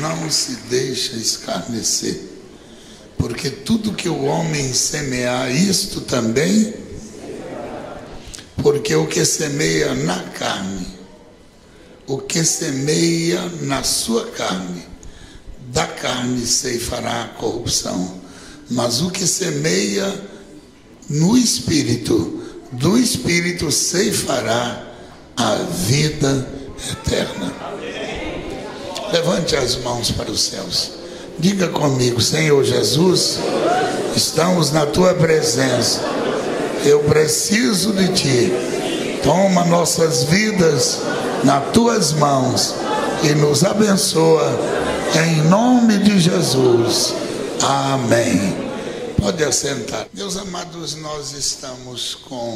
não se deixa escarnecer, porque tudo que o homem semear, isto também, porque o que semeia na carne, o que semeia na sua carne, da carne ceifará a corrupção, mas o que semeia no Espírito, do Espírito ceifará a vida eterna. Levante as mãos para os céus. Diga comigo: Senhor Jesus, estamos na tua presença. Eu preciso de ti. Toma nossas vidas nas tuas mãos e nos abençoa em nome de Jesus. Amém. Pode assentar. Meus amados, nós estamos com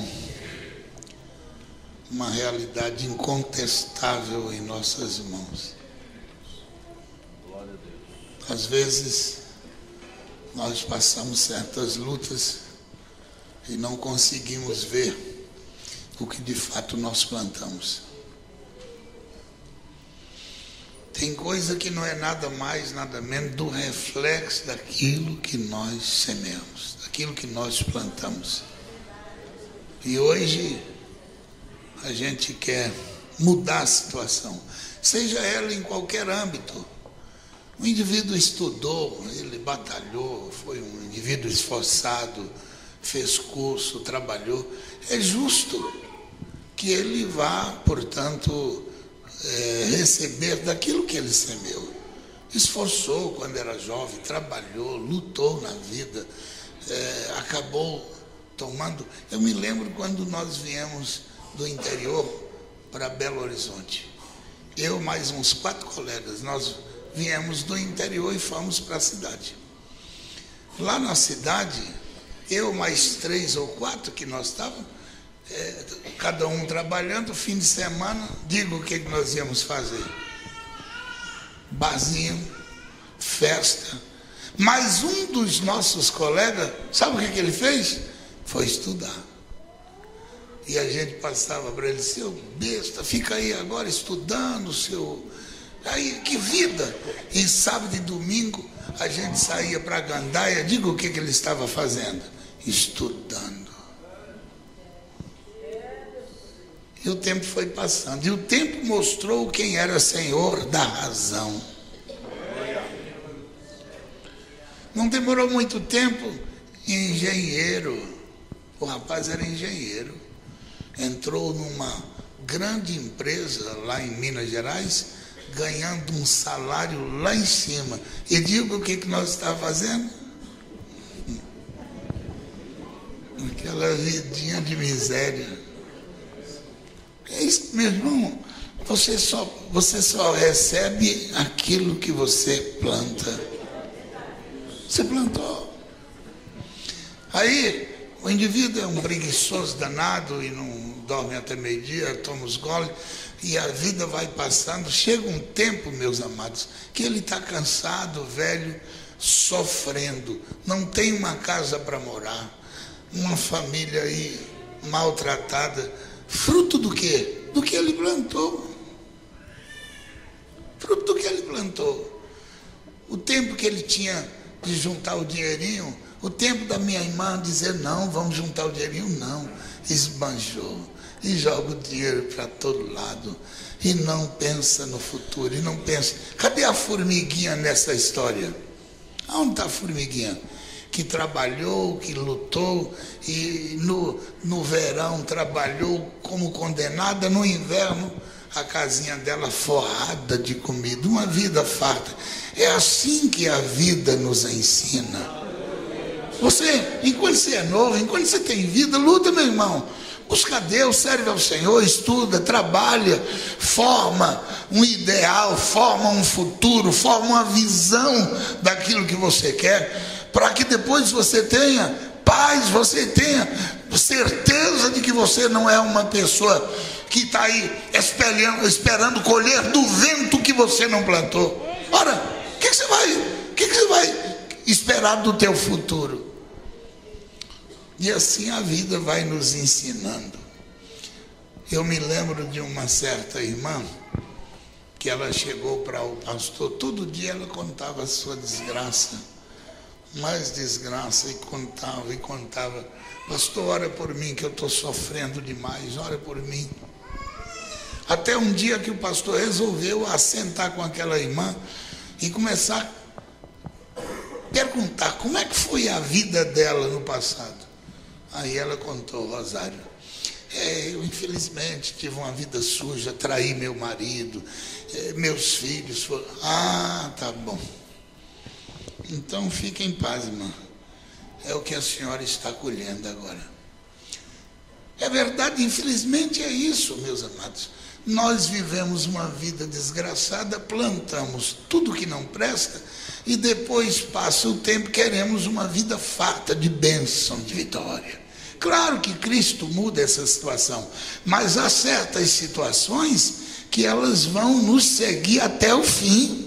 uma realidade incontestável em nossas mãos. Às vezes nós passamos certas lutas e não conseguimos ver o que de fato nós plantamos. Tem coisa que não é nada mais, nada menos do reflexo daquilo que nós semeamos, daquilo que nós plantamos. E hoje a gente quer mudar a situação, seja ela em qualquer âmbito. O indivíduo estudou, ele batalhou, foi um indivíduo esforçado, fez curso, trabalhou. É justo que ele vá, portanto, receber daquilo que ele semeou. Esforçou quando era jovem, trabalhou, lutou na vida, acabou tomando. Eu me lembro quando nós viemos do interior para Belo Horizonte. Eu mais uns 4 colegas, nós viemos do interior e fomos para a cidade. Lá na cidade, eu mais 3 ou 4 que nós estávamos, cada um trabalhando, fim de semana, digo o que nós íamos fazer. Barzinho, festa. Mas um dos nossos colegas, sabe o que ele fez? Foi estudar. E a gente passava para ele: seu besta, fica aí agora estudando, seu... Aí, que vida! E sábado e domingo a gente saía para a gandaia. Diga o que ele estava fazendo: estudando. E o tempo foi passando. E o tempo mostrou quem era senhor da razão. Não demorou muito tempo. Engenheiro. O rapaz era engenheiro. Entrou numa grande empresa lá em Minas Gerais, ganhando um salário lá em cima. E diga o que nós estávamos fazendo? Aquela vidinha de miséria. É isso, meu irmão. Você só recebe aquilo que você planta. Você plantou. Aí o indivíduo é um preguiçoso danado e não dorme até meio-dia, toma os goles. E a vida vai passando. Chega um tempo, meus amados, que ele está cansado, velho, sofrendo. Não tem uma casa para morar. Uma família aí maltratada. Fruto do quê? Do que ele plantou. Fruto do que ele plantou. O tempo que ele tinha de juntar o dinheirinho, o tempo da minha irmã dizer: não, vamos juntar o dinheirinho, não. Esbanjou. E joga o dinheiro para todo lado. E não pensa no futuro. E não pensa. Cadê a formiguinha nessa história? Aonde está a formiguinha? Que trabalhou, que lutou, e no verão trabalhou como condenada, no inverno a casinha dela forrada de comida, uma vida farta. É assim que a vida nos ensina. Você, enquanto você é novo, enquanto você tem vida, luta, meu irmão. Busca Deus, serve ao Senhor, estuda, trabalha, forma um ideal, forma um futuro, forma uma visão daquilo que você quer, para que depois você tenha paz, você tenha certeza de que você não é uma pessoa que está aí esperando colher do vento que você não plantou. Ora, o que você vai esperar do teu futuro? E assim a vida vai nos ensinando. Eu me lembro de uma certa irmã que ela chegou para o pastor, todo dia ela contava a sua desgraça, mais desgraça, e contava. Pastor, ora por mim que eu estou sofrendo demais, ora por mim. Até um dia que o pastor resolveu assentar com aquela irmã e começar a perguntar como é que foi a vida dela no passado. Aí ela contou, Rosário, eu infelizmente tive uma vida suja, traí meu marido, meus filhos foram... Ah, tá bom. Então fique em paz, irmã. É o que a senhora está colhendo agora. É verdade, infelizmente é isso, meus amados. Nós vivemos uma vida desgraçada, plantamos tudo que não presta e depois passa o tempo, queremos uma vida farta de bênção, de vitória. Claro que Cristo muda essa situação, mas há certas situações que elas vão nos seguir até o fim.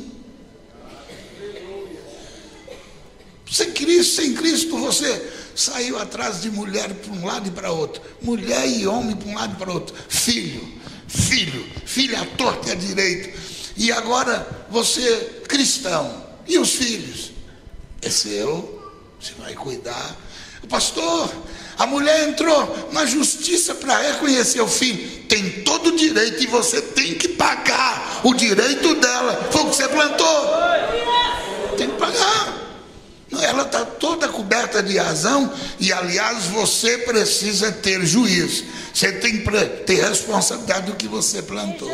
Sem Cristo você saiu atrás de mulher para um lado e para outro, mulher e homem para um lado e para outro, filho à torta e à direita, e agora você cristão, e os filhos? É seu, você vai cuidar. Pastor, a mulher entrou na justiça para reconhecer o filho, tem todo o direito e você tem que pagar o direito dela, foi o que você plantou, tem que pagar. Ela está toda coberta de razão e, aliás, você precisa ter juízo. Você tem que ter responsabilidade do que você plantou.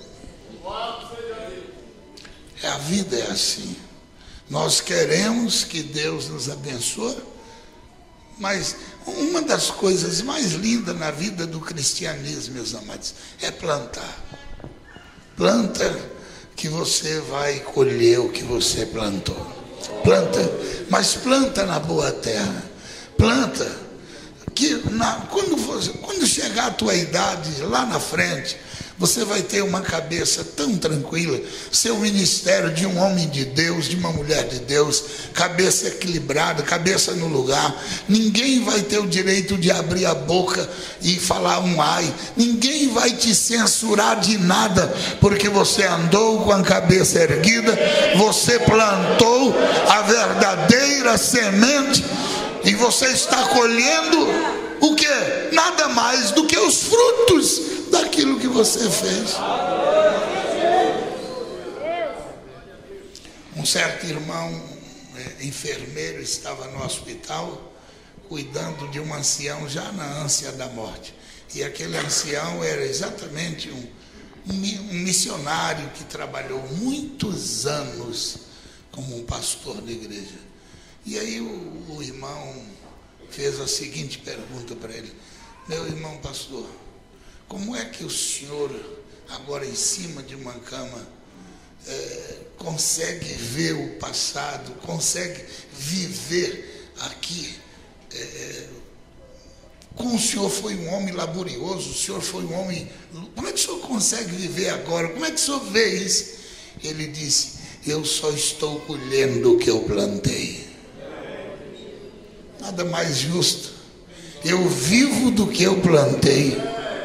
A vida é assim. Nós queremos que Deus nos abençoe, mas uma das coisas mais lindas na vida do cristianismo, meus amados, é plantar. Planta que você vai colher o que você plantou. Planta, mas planta na boa terra. Planta que quando chegar a tua idade lá na frente, você vai ter uma cabeça tão tranquila, seu ministério de um homem de Deus, de uma mulher de Deus, cabeça equilibrada, cabeça no lugar. Ninguém vai ter o direito de abrir a boca e falar um ai, ninguém vai te censurar de nada, porque você andou com a cabeça erguida, você plantou a verdadeira semente e você está colhendo o que? Nada mais do que os frutos daquilo que você fez. Um certo irmão enfermeiro estava no hospital cuidando de um ancião já na ânsia da morte, e aquele ancião era exatamente um missionário que trabalhou muitos anos como um pastor da igreja. E aí o irmão fez a seguinte pergunta para ele: meu irmão pastor, como é que o senhor, agora em cima de uma cama, consegue ver o passado, consegue viver aqui? Como o senhor foi um homem laborioso, o senhor foi um homem... Como é que o senhor consegue viver agora? Como é que o senhor vê isso? Ele disse: eu só estou colhendo o que eu plantei. Nada mais justo. Eu vivo do que eu plantei.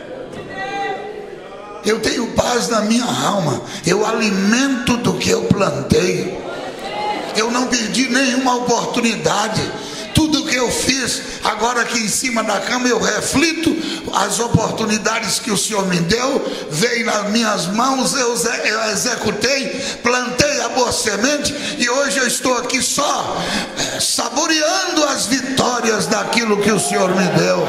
Eu tenho paz na minha alma. Eu alimento do que eu plantei. Eu não perdi nenhuma oportunidade. Tudo que eu fiz, agora aqui em cima da cama, eu reflito as oportunidades que o Senhor me deu, veio nas minhas mãos, eu executei, plantei a boa semente, e hoje eu estou aqui só saboreando as vitórias daquilo que o Senhor me deu.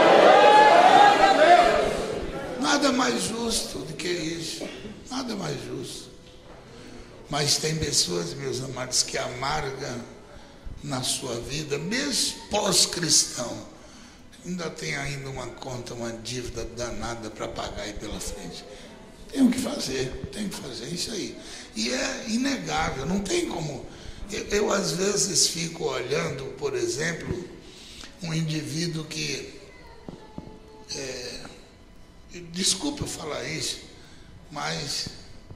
Nada mais justo do que isso, nada mais justo. Mas tem pessoas, meus amados, que amargam na sua vida, mesmo pós-cristão, ainda tem ainda uma conta, uma dívida danada para pagar aí pela frente. Tem que fazer isso aí. E é inegável, não tem como. Eu às vezes fico olhando, por exemplo, um indivíduo que, desculpa eu falar isso, mas...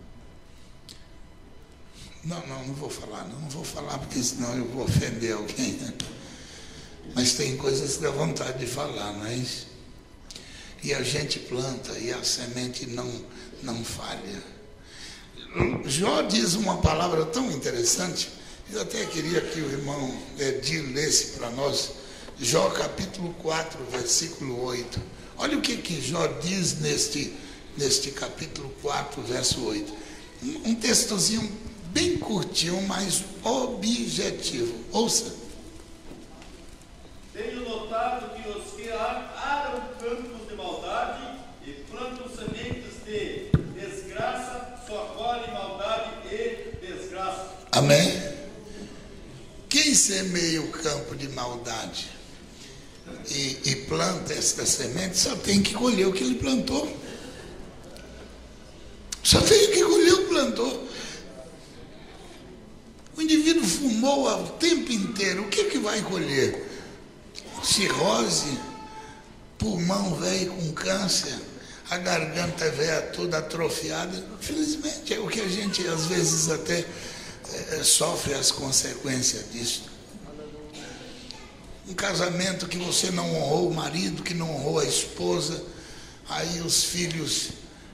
Não vou falar, não vou falar, porque senão eu vou ofender alguém, né? Mas tem coisas que dá vontade de falar, não é isso? E a gente planta e a semente não falha. Jó diz uma palavra tão interessante. Eu até queria que o irmão Edir lesse para nós. Jó capítulo 4, versículo 8. Olha o que Jó diz neste capítulo 4, verso 8. Um textozinho bem curtinho, mas objetivo. Ouça. Tenho notado que os que aram campos de maldade e plantam sementes de desgraça só colhem maldade e desgraça. Amém? Quem semeia o campo de maldade e planta esta semente, só tem que colher o que ele plantou. Só tem que colher o que plantou. O indivíduo fumou o tempo inteiro, o que vai colher? Cirrose, pulmão velho com câncer, a garganta velha toda atrofiada. Felizmente é o que a gente às vezes até sofre as consequências disso. Um casamento que você não honrou o marido, que não honrou a esposa, aí os filhos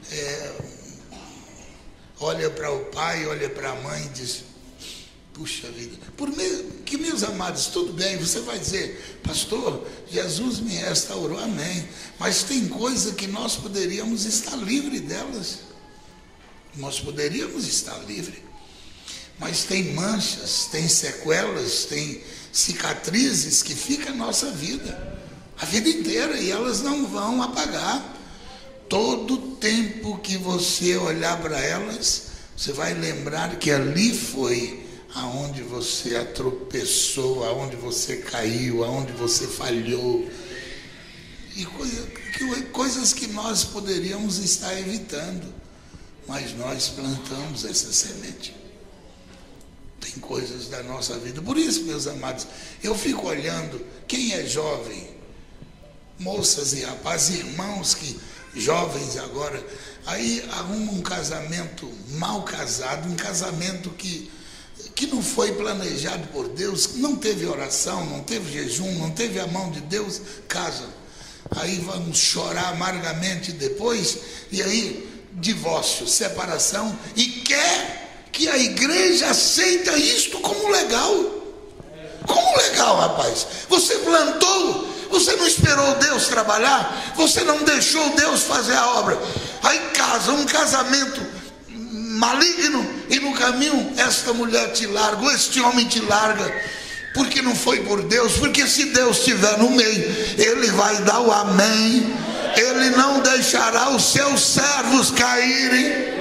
olham para o pai, olham para a mãe e dizem: puxa vida, que meus amados, tudo bem, você vai dizer: pastor, Jesus me restaurou, amém, mas tem coisa que nós poderíamos estar livre delas, nós poderíamos estar livre, mas tem manchas, tem sequelas, tem cicatrizes que ficam na nossa vida, a vida inteira, e elas não vão apagar. Todo tempo que você olhar para elas, você vai lembrar que ali foi aonde você tropeçou, aonde você caiu, aonde você falhou. E coisas que nós poderíamos estar evitando, mas nós plantamos essa semente. Tem coisas da nossa vida. Por isso, meus amados, eu fico olhando quem é jovem, moças e rapazes, irmãos que jovens agora, aí arrumam um casamento mal casado, um casamento que não foi planejado por Deus, não teve oração, não teve jejum, não teve a mão de Deus, casam. Aí vamos chorar amargamente depois, e aí divórcio, separação, e quer que a igreja aceita isto como legal. Como legal, rapaz? Você plantou, você não esperou Deus trabalhar, você não deixou Deus fazer a obra. Aí casa, um casamento maligno, e no caminho esta mulher te larga, ou este homem te larga, porque não foi por Deus. Porque se Deus estiver no meio, Ele vai dar o amém, Ele não deixará os seus servos caírem.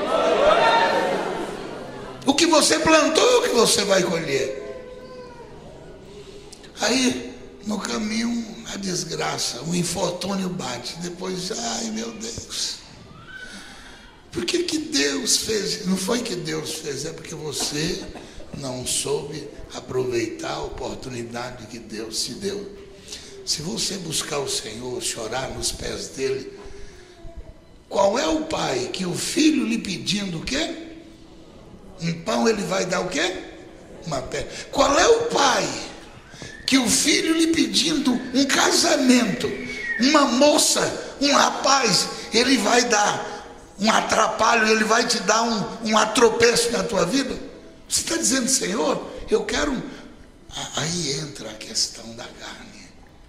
O que você plantou é o que você vai colher. Aí no caminho a desgraça, o infortúnio bate, depois, ai meu Deus, por que Deus fez? Não foi que Deus fez, é porque você não soube aproveitar a oportunidade que Deus te deu. Se você buscar o Senhor, chorar nos pés dele, qual é o pai que o filho lhe pedindo o quê? Um pão, ele vai dar o quê? Uma pedra. Qual é o pai que o filho lhe pedindo um casamento, uma moça, um rapaz, ele vai dar um atrapalho, ele vai te dar um atropeço na tua vida? Você está dizendo: Senhor, eu quero. Aí entra a questão da carne.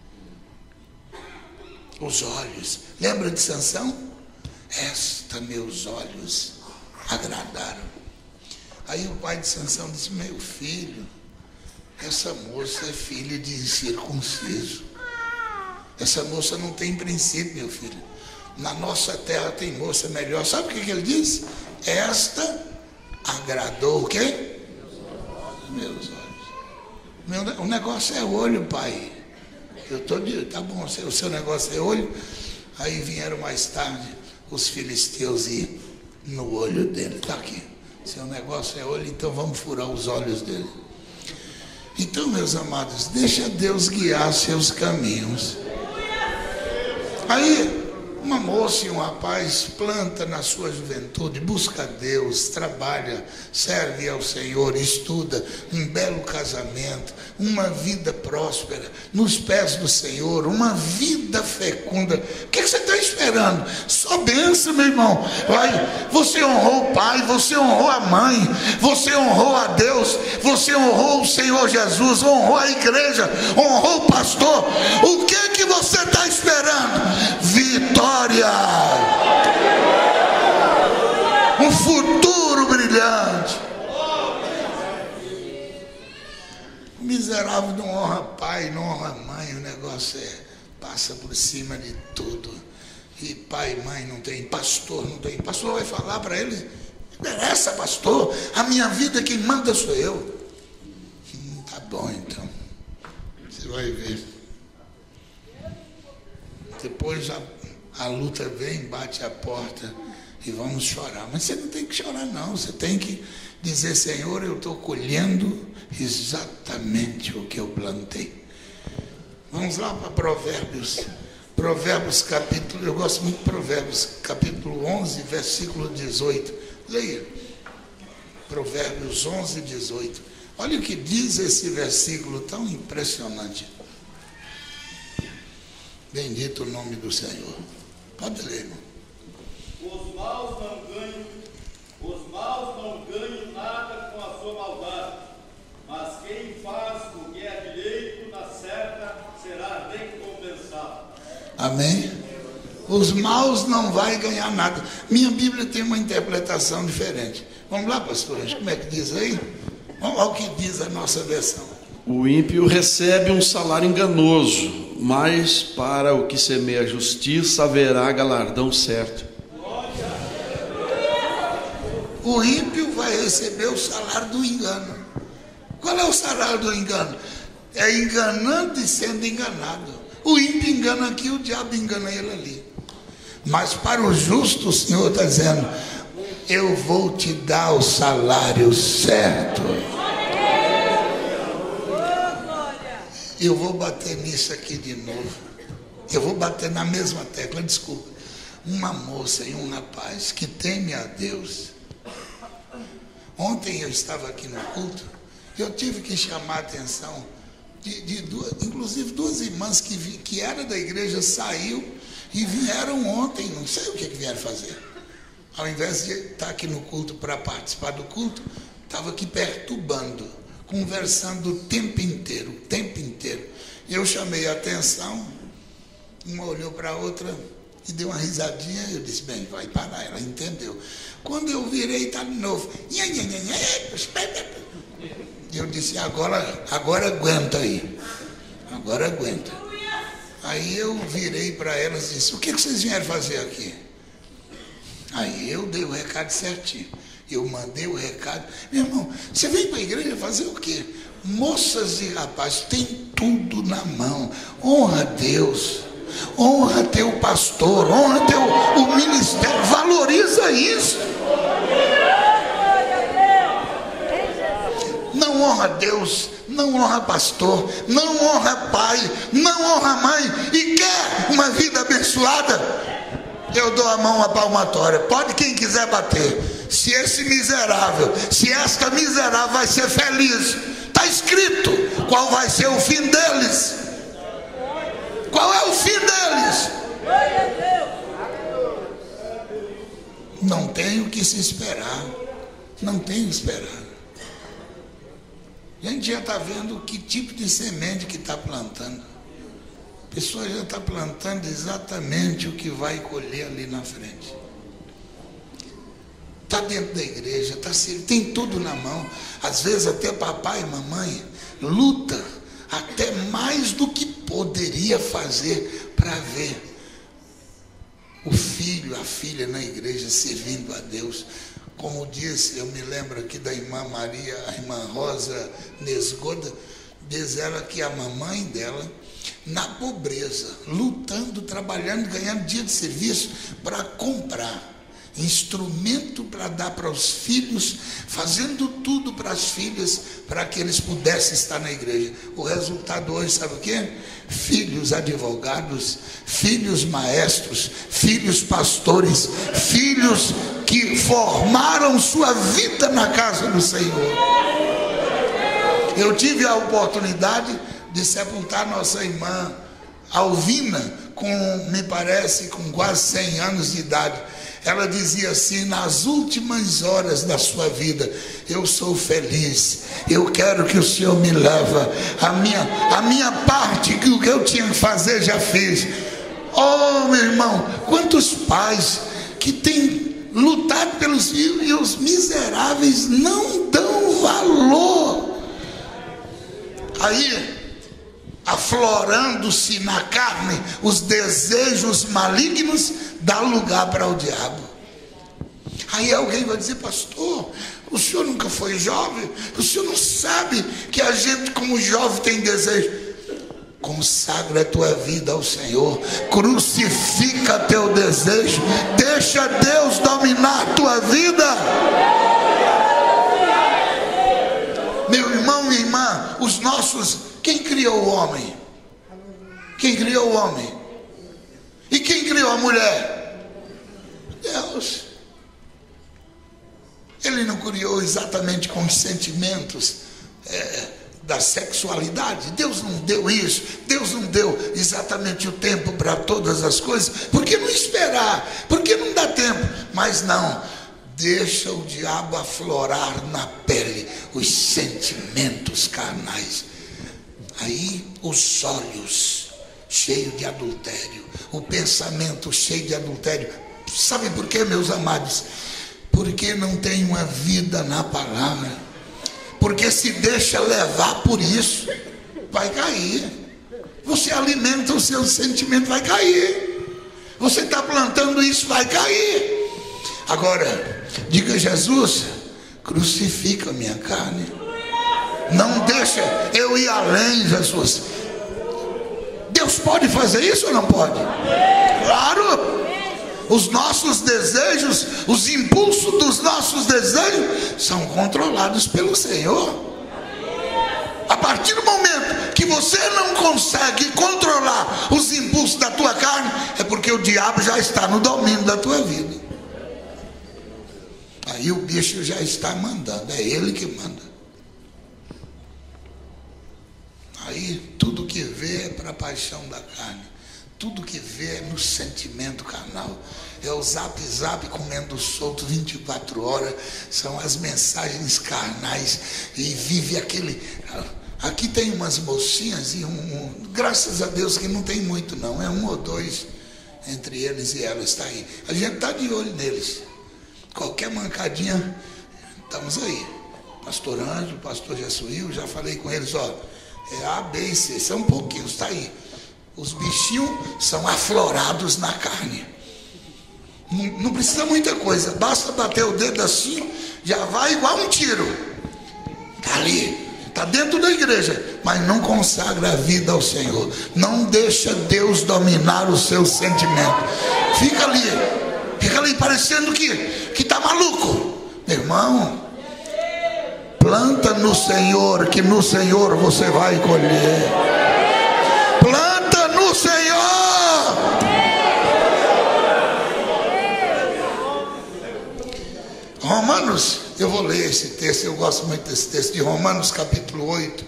Os olhos. Lembra de Sansão? Meus olhos agradaram. Aí o pai de Sansão disse: meu filho, essa moça é filha de incircunciso. Essa moça não tem princípio, meu filho. Na nossa terra tem moça melhor. Sabe o que ele disse? Esta agradou o quê? Meus olhos. O negócio é olho, pai. Tá bom, o seu negócio é olho. Aí vieram mais tarde os filisteus e no olho dele. Está aqui. Seu negócio é olho, então vamos furar os olhos dele. Então, meus amados, deixa Deus guiar seus caminhos. Aí Uma moça e um rapaz planta na sua juventude, busca a Deus, trabalha, serve ao Senhor, estuda, um belo casamento, uma vida próspera, nos pés do Senhor, uma vida fecunda. O que você está esperando? Só bênção, meu irmão. Vai, você honrou o pai, você honrou a mãe, você honrou a Deus, você honrou o Senhor Jesus, honrou a igreja, honrou o pastor. O que você está esperando? Vitória! Um futuro brilhante. O miserável não honra pai, não honra mãe. O negócio passa por cima de tudo. E pai e mãe não tem, pastor não tem. Pastor vai falar para ele: interessa, pastor, a minha vida quem manda sou eu. Tá bom, então, você vai ver. Depois a luta vem, bate a porta e vamos chorar. Mas você não tem que chorar, não. Você tem que dizer: Senhor, eu estou colhendo exatamente o que eu plantei. Vamos lá para Provérbios. Provérbios capítulo, eu gosto muito de Provérbios, capítulo 11, versículo 18. Leia. Provérbios 11, 18. Olha o que diz esse versículo tão impressionante. Bendito o nome do Senhor. Pode ler, irmão. Os maus não ganham nada com a sua maldade, mas quem faz o que é direito na certa será recompensado. Amém? Os maus não vai ganhar nada. Minha Bíblia tem uma interpretação diferente. Vamos lá, pastor, como é que diz aí? Vamos lá o que diz a nossa versão. O ímpio recebe um salário enganoso, mas para o que semeia a justiça haverá galardão certo. O ímpio vai receber o salário do engano. Qual é o salário do engano? É enganando e sendo enganado. O ímpio engana aqui, o diabo engana ele ali. Mas para o justo, o Senhor está dizendo: eu vou te dar o salário certo. Eu vou bater nisso aqui de novo. Eu vou bater na mesma tecla, desculpa. Uma moça e um rapaz que teme a Deus. Ontem eu estava aqui no culto, eu tive que chamar a atenção de inclusive duas irmãs que eram da igreja, saiu e vieram ontem, não sei o que vieram fazer. Ao invés de estar aqui no culto para participar do culto, estava aqui perturbando, conversando o tempo inteiro. Eu chamei a atenção, uma olhou para a outra e deu uma risadinha. Eu disse: bem, vai parar. Ela entendeu. Quando eu virei, está de novo. Eu disse: agora aguenta aí. Agora aguenta. Aí eu virei para elas e disse: o que vocês vieram fazer aqui? Aí eu dei o recado certinho. Eu mandei o recado. Meu irmão, você veio para a igreja fazer o quê? Moças e rapazes, tem tudo na mão. Honra a Deus, honra teu pastor, honra o ministério, valoriza isso. Não honra Deus, não honra pastor, não honra pai, não honra mãe e quer uma vida abençoada. Eu dou a mão à palmatória, pode quem quiser bater. Se esse miserável, se esta miserável vai ser feliz, está escrito qual vai ser o fim deles. Qual é o fim deles? Não tem o que se esperar. Não tem o que esperar. A gente já está vendo que tipo de semente que está plantando. A pessoa já está plantando exatamente o que vai colher ali na frente. Está dentro da igreja, tem tudo na mão. Às vezes até papai e mamãe luta até mais do que poderia fazer para ver o filho, a filha na igreja servindo a Deus. Como disse, eu me lembro aqui da irmã Maria, a irmã Rosa Nesgoda, diz ela que a mamãe dela, na pobreza, lutando, trabalhando, ganhando dia de serviço para comprar. instrumento para dar para os filhos, fazendo tudo para as filhas, para que eles pudessem estar na igreja. O resultado hoje, sabe o quê? Filhos advogados, filhos maestros, filhos pastores, filhos que formaram sua vida na casa do Senhor. Eu tive a oportunidade de sepultar nossa irmã Alvina, me parece, com quase 100 anos de idade. Ela dizia assim: nas últimas horas da sua vida, eu sou feliz, eu quero que o Senhor me leva, a minha parte, que o que eu tinha que fazer já fiz. Oh, meu irmão, quantos pais que têm lutado pelos filhos e os miseráveis não dão valor. Aí, aflorando-se na carne os desejos malignos, dá lugar para o diabo. Aí alguém vai dizer: pastor, o senhor nunca foi jovem? O senhor não sabe que a gente como jovem tem desejo? Consagra a tua vida ao Senhor, crucifica teu desejo, deixa Deus dominar a tua vida. Meu irmão, minha irmã, quem criou o homem? Quem criou o homem? E quem criou a mulher? Deus. Ele não criou exatamente com os sentimentos da sexualidade. Deus não deu isso. Deus não deu exatamente o tempo para todas as coisas. Por que não esperar? Por que não dá tempo? Mas não. Deixa o diabo aflorar na pele os sentimentos carnais. Aí os olhos cheios de adultério, o pensamento cheio de adultério. Sabe por quê, meus amados? Porque não tem uma vida na palavra. Porque se deixa levar por isso, vai cair. Você alimenta o seu sentimento, vai cair. Você está plantando isso, vai cair. Agora, diga: Jesus, crucifica a minha carne. Não deixa eu ir além, Jesus. Deus pode fazer isso ou não pode? Claro. Os nossos desejos, os impulsos dos nossos desejos são controlados pelo Senhor. A partir do momento que você não consegue controlar os impulsos da tua carne, é porque o diabo já está no domínio da tua vida. Aí o bicho já está mandando, é ele que manda. Aí tudo que vê é para a paixão da carne, tudo que vê é no sentimento carnal, é o zap comendo solto 24 horas, são as mensagens carnais, e vive aquele... Aqui tem umas mocinhas, e graças a Deus que não tem muito não, é 1 ou 2 entre eles e elas, está aí. A gente está de olho neles, qualquer mancadinha, estamos aí. Pastor Ângelo, pastor Jessuil, já falei com eles, ó, é A, B e C, são pouquinhos, está aí. Os bichinhos são aflorados na carne. Não precisa muita coisa, basta bater o dedo assim, já vai igual um tiro. Está ali, está dentro da igreja, mas não consagra a vida ao Senhor. Não deixa Deus dominar o seu sentimento. Fica ali parecendo que está maluco. Meu irmão, planta no Senhor, que no Senhor você vai colher. Planta no Senhor. Romanos, eu vou ler esse texto, eu gosto muito desse texto, de Romanos capítulo 8.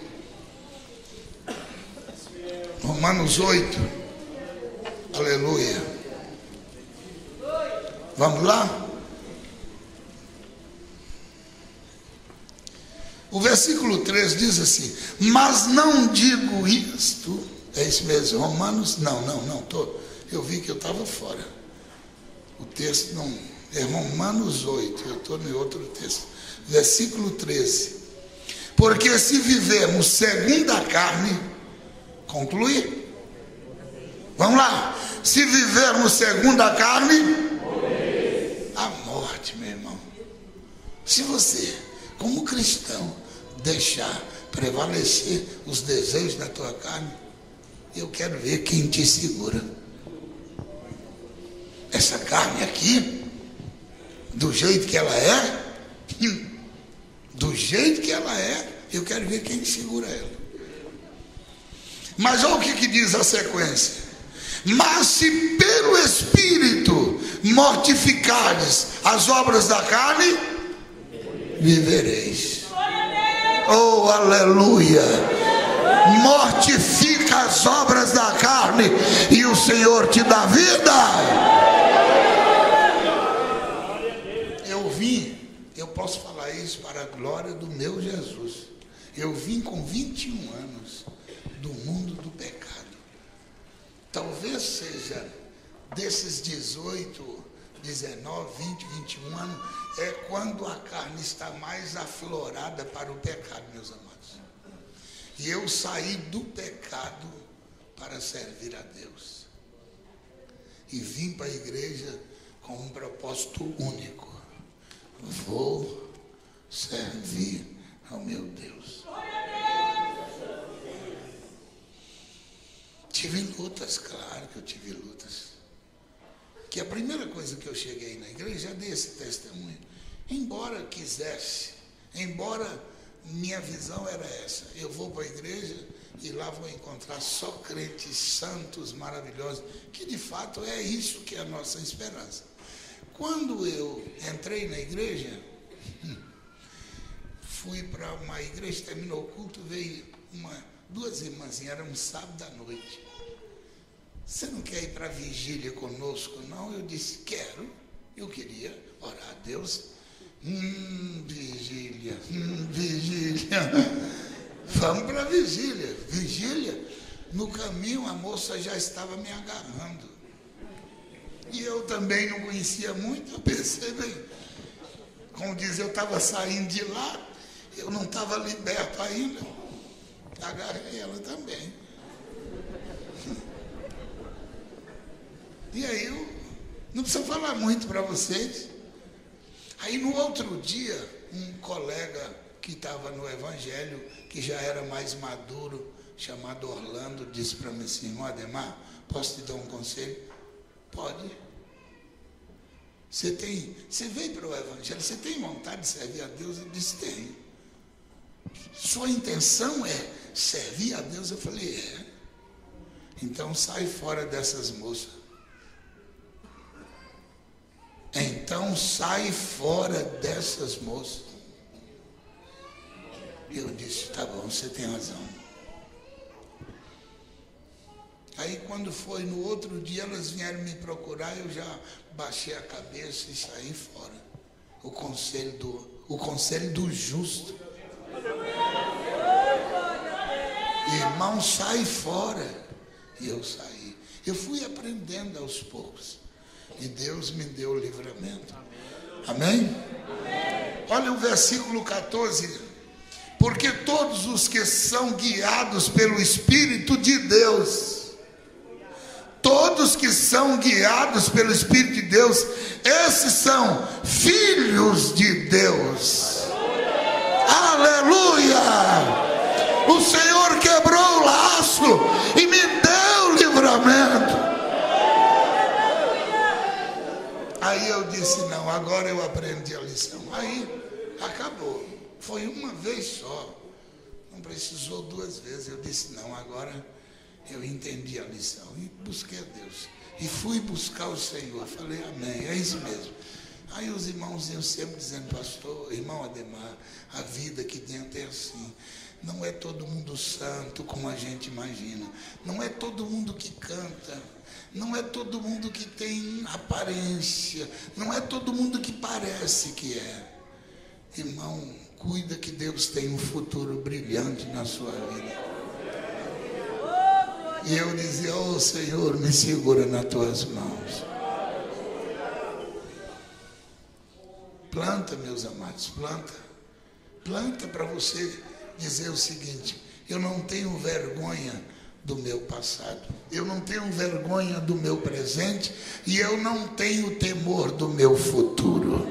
Romanos 8. Aleluia. Vamos lá? O versículo 3 diz assim: mas não digo isto. É isso mesmo, Romanos, eu vi que eu estava fora. O texto não, é Romanos 8, eu estou em outro texto. Versículo 13. Porque se vivemos segundo a carne, conclui? Vamos lá. Se vivermos segundo a carne, a morte, meu irmão. Se você, como cristão, deixar prevalecer os desejos da tua carne, eu quero ver quem te segura. Essa carne aqui, do jeito que ela é, do jeito que ela é, eu quero ver quem segura ela. Mas olha o que diz a sequência: mas se pelo Espírito mortificardes as obras da carne, vivereis. Oh, aleluia! Mortifica as obras da carne e o Senhor te dá vida. Eu posso falar isso para a glória do meu Jesus. Eu vim com 21 anos do mundo do pecado. Talvez seja desses 18, 19, 20, 21 anos, é quando a carne está mais aflorada para o pecado, meus amados. E eu saí do pecado para servir a Deus. E vim para a igreja com um propósito único: vou servir ao meu Deus. Tive lutas, claro que eu tive lutas. Que a primeira coisa que eu cheguei na igreja, já dei esse testemunho. Embora quisesse, embora minha visão era essa: eu vou para a igreja e lá vou encontrar só crentes santos, maravilhosos, que de fato é isso que é a nossa esperança. Quando eu entrei na igreja, fui para uma igreja, terminou o culto, veio duas irmãzinhas, era um sábado à noite. Você não quer ir para a vigília conosco, não? Eu disse, quero. Eu queria orar a Deus. Vigília. Vamos para a vigília. Vigília. No caminho, a moça já estava me agarrando. E eu também não conhecia muito. Eu pensei, bem, como diz, eu estava saindo de lá, eu não estava liberto ainda. Agarrei ela também. E aí eu não preciso falar muito para vocês. Aí no outro dia, um colega que estava no Evangelho, que já era mais maduro, chamado Orlando, disse para mim assim: irmão Ademar, posso te dar um conselho? Pode. Você veio para o Evangelho, você tem vontade de servir a Deus? Eu disse, tenho. Sua intenção é servir a Deus? Eu falei, é. Então sai fora dessas moças. Então sai fora dessas moças. Eu disse, tá bom, você tem razão. Aí quando foi no outro dia, elas vieram me procurar, eu já baixei a cabeça e saí fora. O conselho do justo. Irmão, sai fora. E eu saí. Eu fui aprendendo aos poucos. E Deus me deu o livramento. Amém? Olha o versículo 14. Porque todos os que são guiados pelo Espírito de Deus, todos que são guiados pelo Espírito de Deus, esses são filhos de Deus. Aleluia! O Senhor quebrou o laço e me deu livramento. Aí eu disse, não, agora eu aprendi a lição. Aí acabou. Foi uma vez só. Não precisou duas vezes. Eu disse, não, agora eu entendi a lição. E busquei a Deus. E fui buscar o Senhor. Falei, amém, é isso mesmo. Aí os irmãos iam sempre dizendo, pastor, irmão Ademar, a vida aqui dentro é assim. Não é todo mundo santo como a gente imagina. Não é todo mundo que canta. Não é todo mundo que tem aparência. Não é todo mundo que parece que é. Irmão, cuida que Deus tem um futuro brilhante na sua vida. E eu dizia, oh Senhor, me segura nas tuas mãos. Planta, meus amados, planta. Planta para você dizer o seguinte: eu não tenho vergonha do meu passado, eu não tenho vergonha do meu presente e eu não tenho temor do meu futuro.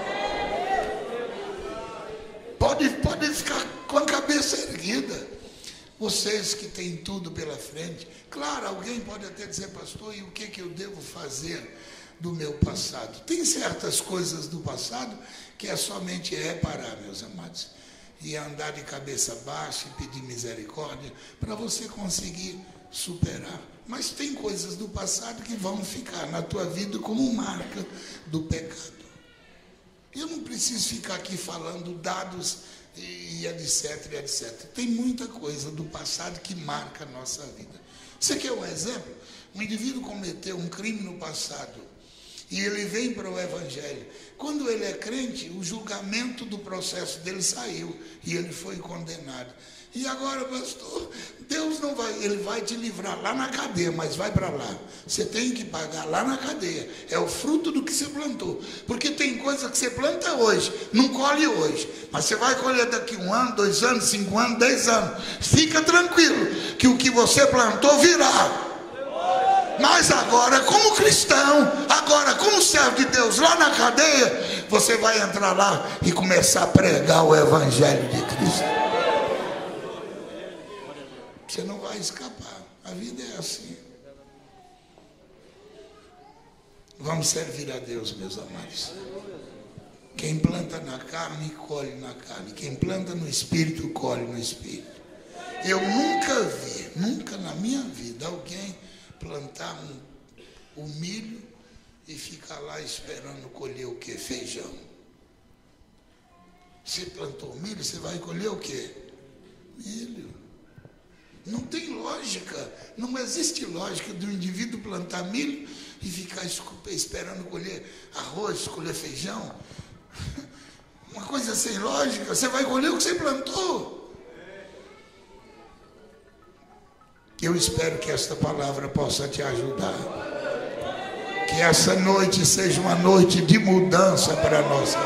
Pode ficar com a cabeça erguida. Vocês que têm tudo pela frente. Claro, alguém pode até dizer, pastor, e o que eu devo fazer? do meu passado. Tem certas coisas do passado que é somente reparar, meus amados, e andar de cabeça baixa e pedir misericórdia para você conseguir superar. Mas tem coisas do passado que vão ficar na tua vida como marca do pecado. Eu não preciso ficar aqui falando dados e etc, etc. Tem muita coisa do passado que marca a nossa vida. Você quer um exemplo? Um indivíduo cometeu um crime no passado e ele vem para o Evangelho. Quando ele é crente, o julgamento do processo dele saiu e ele foi condenado. E agora, pastor, Deus não vai, ele vai te livrar lá na cadeia, mas vai para lá. Você tem que pagar lá na cadeia. É o fruto do que você plantou. Porque tem coisa que você planta hoje, não colhe hoje. Mas você vai colher daqui 1 ano, 2 anos, 5 anos, 10 anos. Fica tranquilo, que o que você plantou virá. Mas agora, como cristão, agora como servo de Deus lá na cadeia, você vai entrar lá e começar a pregar o Evangelho de Cristo. Você não vai escapar. A vida é assim. Vamos servir a Deus, meus amados. Quem planta na carne, colhe na carne. Quem planta no Espírito, colhe no Espírito. Eu nunca vi, nunca na minha vida, alguém plantar o milho e ficar lá esperando colher o quê? Feijão. Você plantou milho, você vai colher o quê? Milho. Não tem lógica, não existe lógica de um indivíduo plantar milho e ficar esperando colher arroz, colher feijão. Uma coisa sem lógica, você vai colher o que você plantou. Eu espero que esta palavra possa te ajudar. Que essa noite seja uma noite de mudança para nós.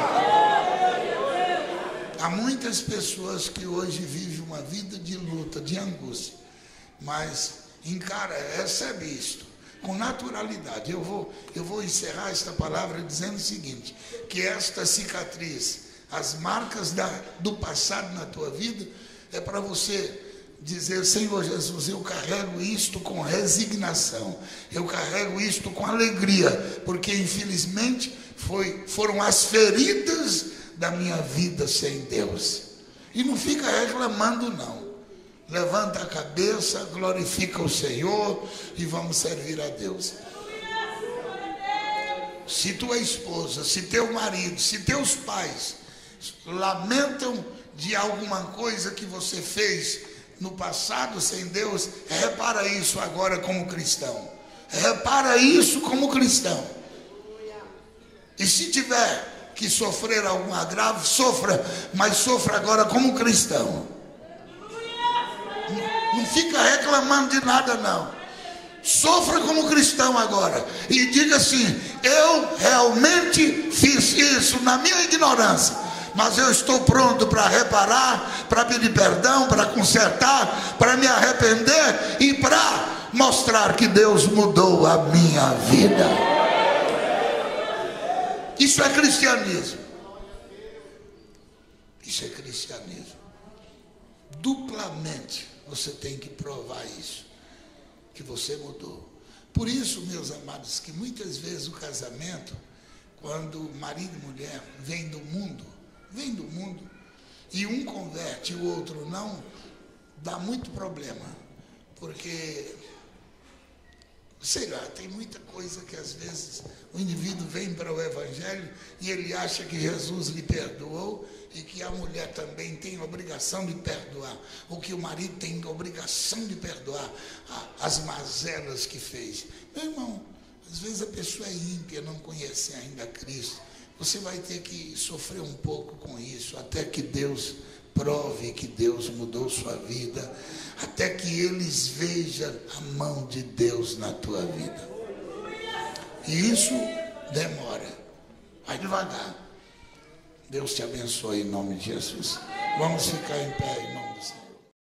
Há muitas pessoas que hoje vivem uma vida de luta, de angústia, mas recebe isto com naturalidade. Eu vou encerrar esta palavra dizendo o seguinte, que esta cicatriz, as marcas do passado na tua vida, é para você dizer: Senhor Jesus, eu carrego isto com resignação, eu carrego isto com alegria, porque infelizmente foram as feridas da minha vida sem Deus. E não fica reclamando não. Levanta a cabeça, glorifica o Senhor e vamos servir a Deus. Se tua esposa, se teu marido, se teus pais lamentam de alguma coisa que você fez no passado sem Deus, repara isso agora como cristão. Repara isso como cristão. E se tiver que sofrer algum agravo, sofra, mas sofra agora como cristão. Não fica reclamando de nada não. Sofra como cristão agora e diga assim: eu realmente fiz isso na minha ignorância, mas eu estou pronto para reparar, para pedir perdão, para consertar, para me arrepender e para mostrar que Deus mudou a minha vida. Isso é cristianismo. Isso é cristianismo. Duplamente você tem que provar isso, que você mudou. Por isso, meus amados, que muitas vezes o casamento, quando marido e mulher vem do mundo, e um converte e o outro não, dá muito problema. Porque, sei lá, tem muita coisa que às vezes o indivíduo vem para o Evangelho e ele acha que Jesus lhe perdoou e que a mulher também tem a obrigação de perdoar, ou que o marido tem a obrigação de perdoar as mazelas que fez. Meu irmão, às vezes a pessoa é ímpia, não conhece ainda Cristo. Você vai ter que sofrer um pouco com isso, até que Deus prove que Deus mudou sua vida, até que eles vejam a mão de Deus na tua vida. E isso demora. Vai devagar. Deus te abençoe em nome de Jesus. Vamos ficar em pé em nome do Senhor.